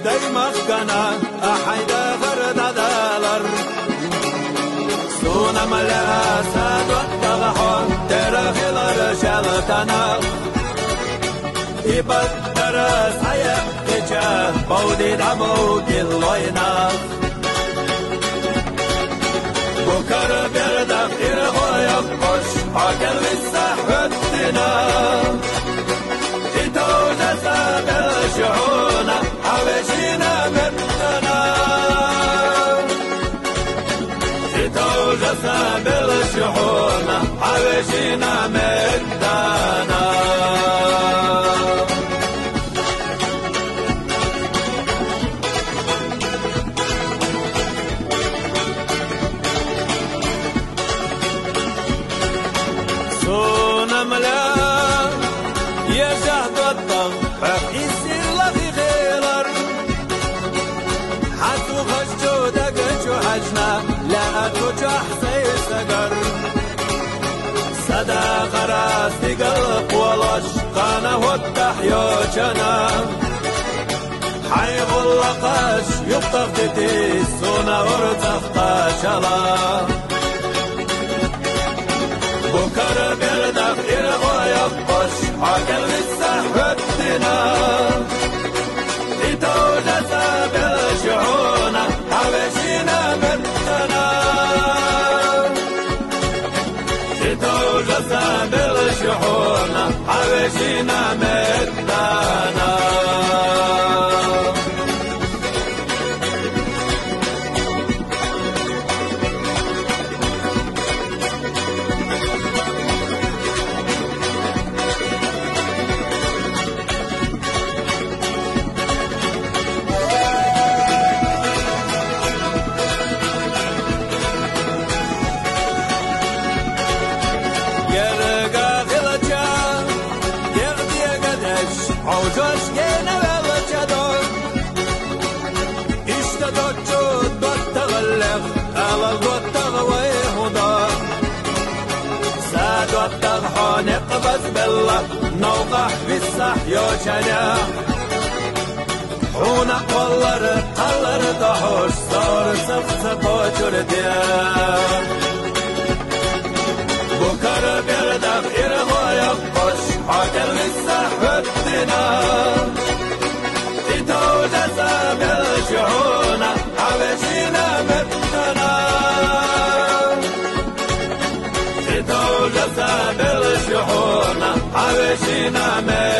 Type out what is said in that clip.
دايما كنا أحيدا غرد دالر سونا ملا ساد وطغحون ترخيلر شلتنا إبت درس حيا إجا بودي دعبو كلوينا بكر بردق إرغو يقش عقل بالسحبتنا إتوجة بالشعونا حوشينا متنا إتوجة بالشعونا حوشينا متنا لا تجح سيسقر صدى غراس قلب ولش قانا والتحيوشنا حيغ اللقاش يبطف تتيسونا ورزخ قاشلا بكر بردخ إرغو يبطش عقل بالسحبتنا لتوجة بالشعونا حبشينا متنا لتوجة بالشعونا حبشينا متنا عوجوش كينا بلجدون اشتدوشو دوت تغلق على الوت تغويه دار سادوت تغحون اقبس بالله نوقح بالسحيوشنا حونا قولر قلر دهوش صار سفسفو جرديان بكر بردق إرغو يقش عقل بالسحبتنا لتوجة بالشعونا حبشينا متنا لتوجة بالشعونا حبشينا متنا